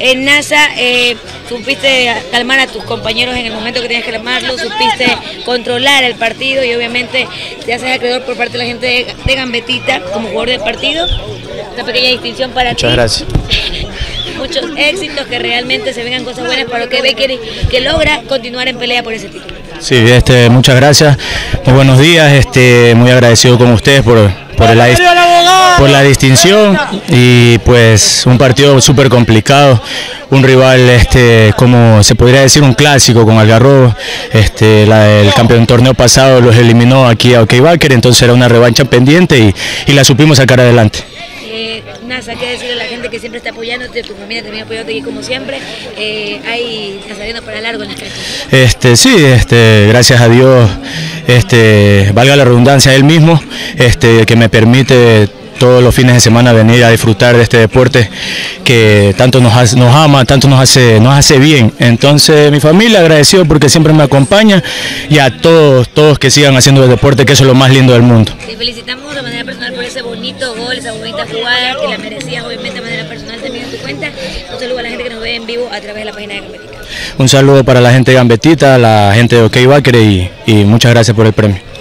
En NASA supiste calmar a tus compañeros en el momento que tenías que calmarlos, supiste controlar el partido y obviamente te haces acreedor por parte de la gente de Gambetita como jugador del partido. Una pequeña distinción para ti. Muchas gracias. Muchos éxitos, que realmente se vengan cosas buenas para que Becker que logra continuar en pelea por ese título. Sí, muchas gracias, muy buenos días, muy agradecido con ustedes por la distinción y pues un partido súper complicado, un rival como se podría decir un clásico con Algarrobo, el campeón del torneo pasado los eliminó aquí a OK Wacker, entonces era una revancha pendiente y la supimos sacar adelante. NASA, ¿qué decirle a la gente que siempre está apoyándote, tu familia también apoyándote aquí como siempre? Hay nazareno para largo en las canchas. Sí, gracias a Dios, valga la redundancia, él mismo, que me permite todos los fines de semana venir a disfrutar de este deporte que tanto nos ama, tanto nos hace bien. Entonces mi familia agradecido porque siempre me acompaña y a todos que sigan haciendo el deporte, que eso es lo más lindo del mundo. Te felicitamos de manera personal por ese bonito gol, esa bonita jugada que la merecías obviamente de manera personal también en tu cuenta. Un saludo a la gente que nos ve en vivo a través de la página de Gambetita. Un saludo para la gente de Gambetita, la gente de OK Wacker y muchas gracias por el premio.